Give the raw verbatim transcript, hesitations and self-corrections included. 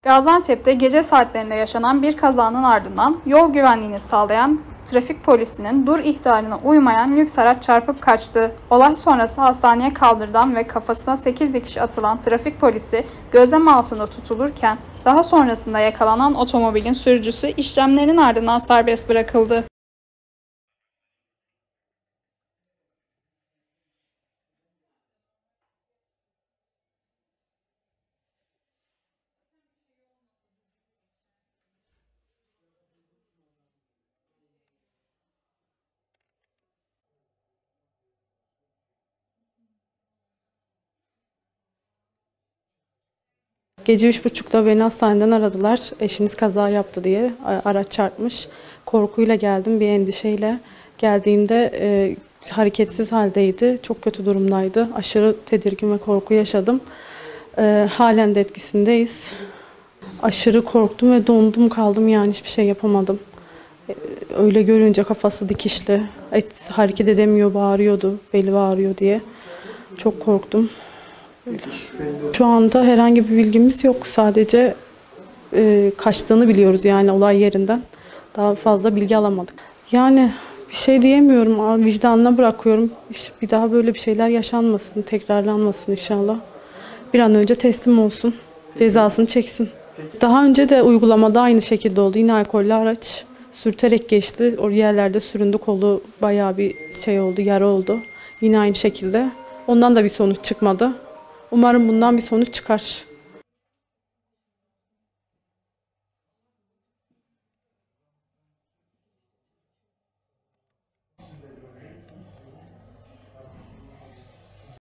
Gaziantep'te gece saatlerinde yaşanan bir kazanın ardından yol güvenliğini sağlayan trafik polisinin dur ihtarına uymayan lüks araç çarpıp kaçtı. Olay sonrası hastaneye kaldırılan ve kafasına sekiz dikiş atılan trafik polisi gözlem altında tutulurken daha sonrasında yakalanan otomobilin sürücüsü işlemlerin ardından serbest bırakıldı. Gece üç buçukta beni hastaneden aradılar. Eşiniz kaza yaptı diye. Araç çarpmış. Korkuyla geldim, bir endişeyle. Geldiğimde e, hareketsiz haldeydi. Çok kötü durumdaydı. Aşırı tedirgin ve korku yaşadım. E, halen de etkisindeyiz. Aşırı korktum ve dondum kaldım, yani hiçbir şey yapamadım. E, öyle görünce kafası dikişli. Et, hareket edemiyor, bağırıyordu. Beli ağrıyor diye. Çok korktum. Şu anda herhangi bir bilgimiz yok. Sadece e, kaçtığını biliyoruz, yani olay yerinden. Daha fazla bilgi alamadık. Yani bir şey diyemiyorum. Vicdanına bırakıyorum. Bir daha böyle bir şeyler yaşanmasın, tekrarlanmasın inşallah. Bir an önce teslim olsun. Cezasını çeksin. Daha önce de uygulamada aynı şekilde oldu. Yine alkollü araç sürterek geçti. O yerlerde süründü, kolu bayağı bir şey oldu, yara oldu. Yine aynı şekilde. Ondan da bir sonuç çıkmadı. Umarım bundan bir sonuç çıkar.